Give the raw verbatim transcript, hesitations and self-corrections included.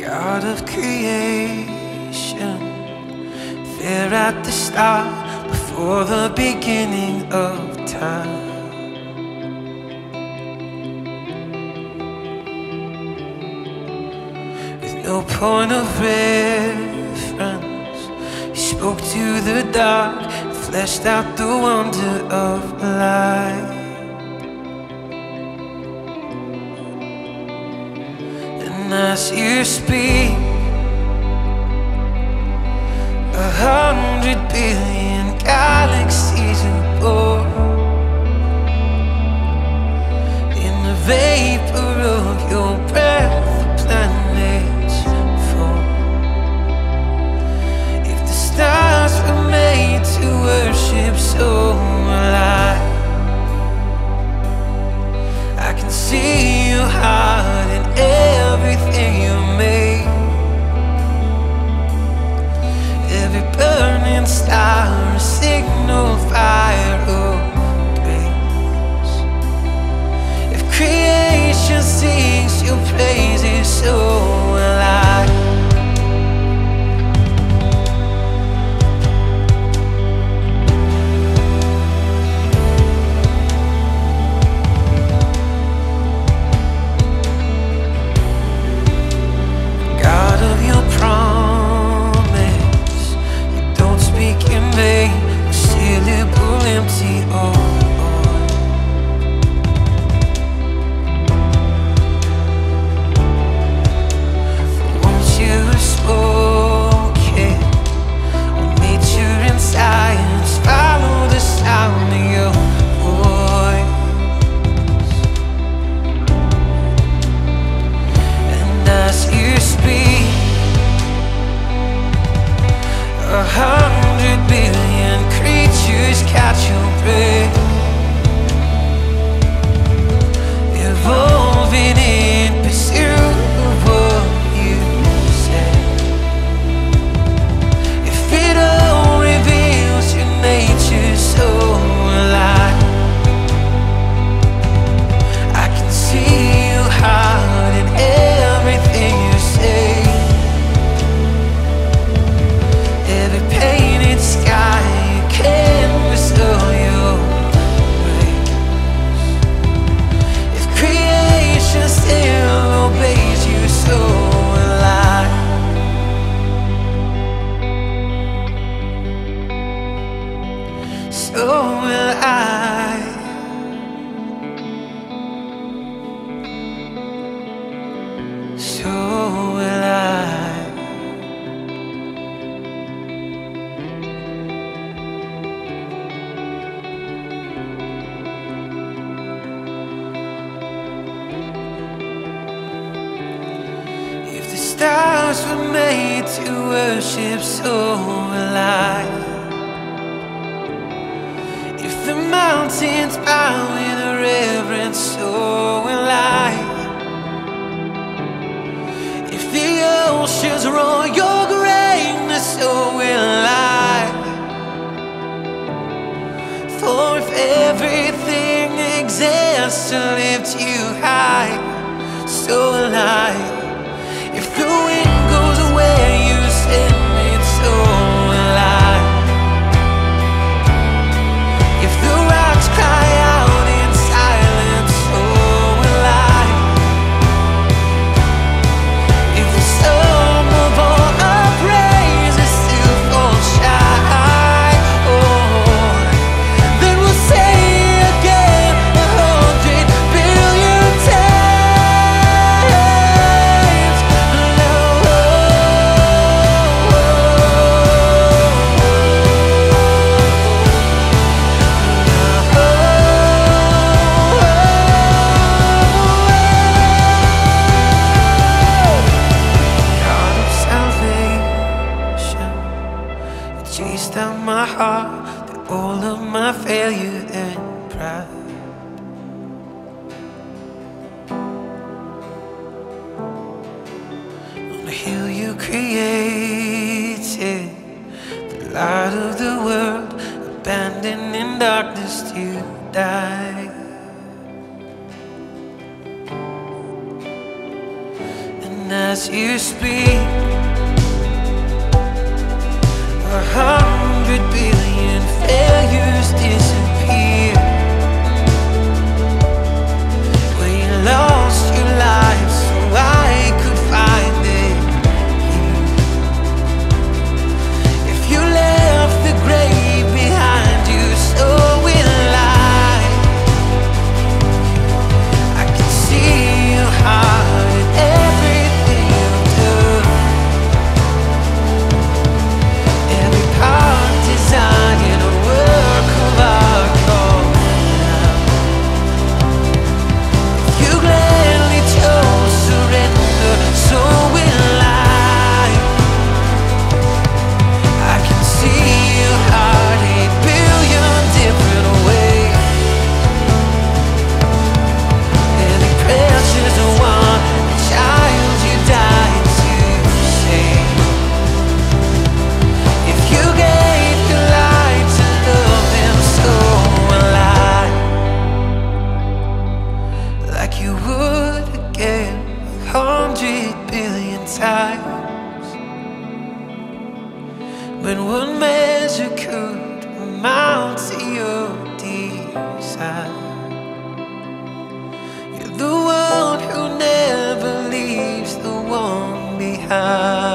God of creation, there at the start, before the beginning of time. With no point of reference, He spoke to the dark and fleshed out the wonder of life. And as You speak, a hundred billion galaxies are born. In the vapor of Your breath, the planets form. If the stars were made to worship, so will I. I can see Your heart in everything You made. Every burning star, a signal fire of grace. If creation sings Your praises, so will I. God of Your promise, You don't speak in vain, or syllable empty or void. For once You have spoken, all nature and science follow the sound of Your voice. And as You speak, a hundred billion creatures catch Your breath, evolving in pursuit of what You said. If it all reveals Your nature, so will I. I can see Your heart in everything You say. Every painted sky, a canvas of Your grace. If creation still obeys You, so will I. So will I. So will I. If the stars were made to worship, so will I. If the mountains bow in reverence, so will I. If the oceans roar Your greatness, so will I. For if everything exists to lift You high, so will I. If the wind goes where You send it, so will I. If the rocks cry out in silence, so will I. If the sum of all our praises still falls shy, oh, then we'll say again a hundred billion times. No, God of salvation, You chased out my heart through all of my failure and pride. On the hill You created, the light of the world, abandoned in darkness to die. And as as you speak. A hundred billion failures disappear. When you lost your life so I could find it here. If you left the grave behind you, so will I. I can see your heart in everything you've done. Every part designed in a work of art called love. You gladly chose surrender, so will I. I can see your heart a billion different ways. And the precious one, the child you died to save. If you gave your life to love them, so will I. Like you would again a hundred billion times. But what measure could amount to your desire? You're the one who never leaves the one behind.